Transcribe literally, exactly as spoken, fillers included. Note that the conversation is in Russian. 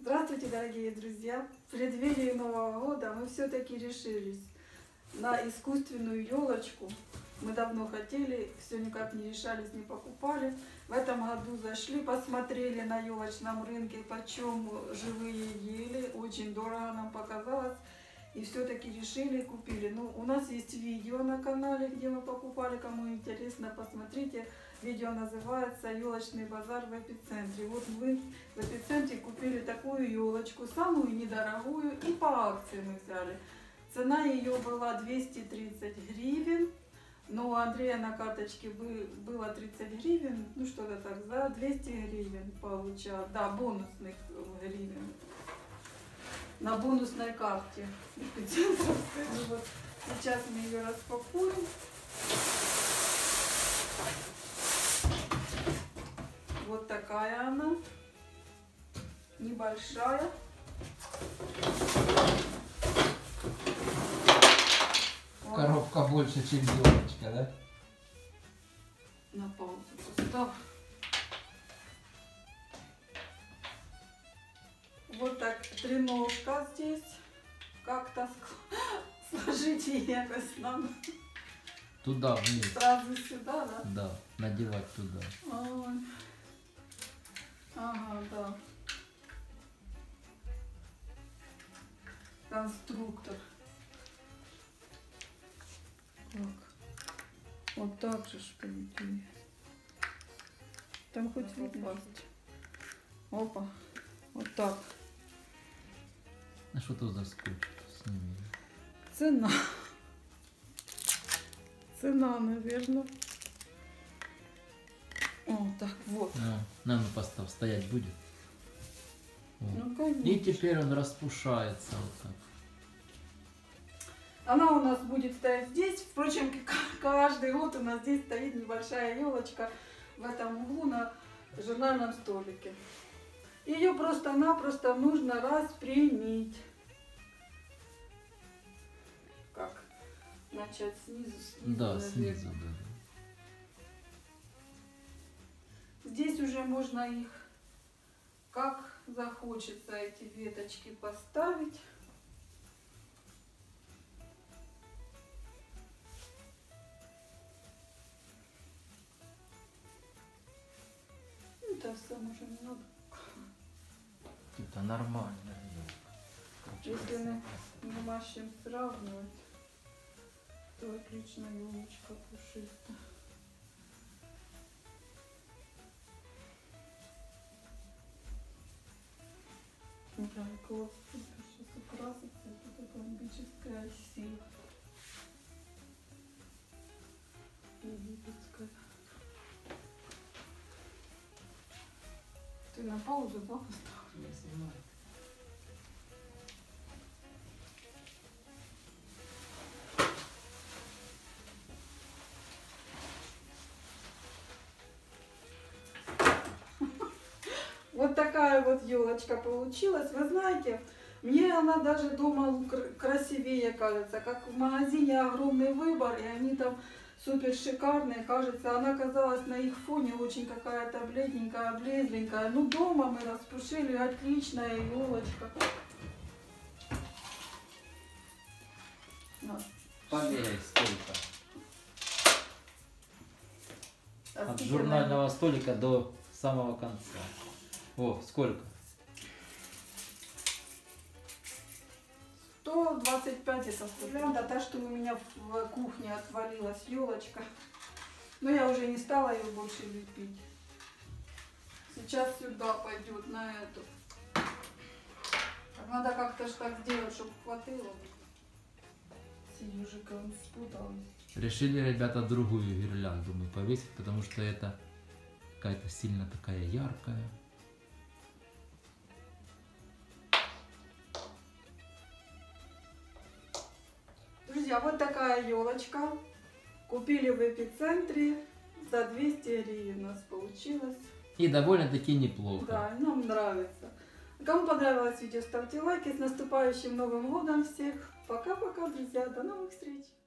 Здравствуйте, дорогие друзья! В преддверии Нового года мы все-таки решились на искусственную елочку. Мы давно хотели, все никак не решались, не покупали. В этом году зашли, посмотрели на елочном рынке, почем живые ели. Очень дорого нам показалось. И все-таки решили, купили. Ну, у нас есть видео на канале, где мы покупали. Кому интересно, посмотрите. Видео называется «Елочный базар в эпицентре». Вот мы в эпицентре купили такую елочку, самую недорогую, и по акции мы взяли. Цена ее была двести тридцать гривен, но у Андрея на карточке было тридцать гривен, ну что-то так, за двести гривен получал, да, бонусных гривен. На бонусной карте эпицентра. Вот сейчас мы ее распакуем. Вот такая она, небольшая. Коробка вот больше, чем елочка, да? На паузу поставь. Вот так, треножка здесь. Как-то сложить ее якось надо. Туда, вниз. Сразу сюда, да? Да, надевать туда. Ой. Ага, да. Конструктор. Так. Вот так же, по идее. Там хоть видно. Опа. Вот так. А что тут за скотч? Сними. Цена. Цена, наверное. О, так, вот. А, на, ну поставь, стоять будет. Вот. Ну, конечно. И теперь он распушается вот так. Она у нас будет стоять здесь. Впрочем, каждый год у нас здесь стоит небольшая елочка в этом углу на журнальном столике. Ее просто-напросто нужно распрямить. Как? Начать снизу. снизу Да, наверх. снизу, да. Здесь уже можно их, как захочется, эти веточки поставить. Это сам уже не надо. Это нормально. Если мы не машем сравнивать, то отлично елочка пушистая. Да, класс, сейчас украсится, это колумбическая сила. Египетская. Ты на паузу, да, поставил? Я снимаю. Вот такая вот елочка получилась. Вы знаете, мне она даже дома красивее кажется. Как в магазине огромный выбор, и они там супер шикарные. Кажется, она казалась на их фоне очень какая-то бледненькая, бледненькая. Ну, дома мы распушили, отличная елочка. Померяй сколько. А От журнального столика до самого конца. О, сколько? сто двадцать пять это гирлянда, та, что у меня в кухне отвалилась елочка. Но я уже не стала ее больше лепить. Сейчас сюда пойдет, на эту. Так надо как-то ж так сделать, чтобы хватило. С ежиком спуталась. Решили, ребята, другую гирлянду мы повесить, потому что это какая-то сильно такая яркая. Друзья, вот такая елочка. Купили в эпицентре за двести гривен у нас получилось. И довольно-таки неплохо. Да, нам нравится. Кому понравилось видео, ставьте лайки. С наступающим Новым годом всех. Пока-пока, друзья. До новых встреч.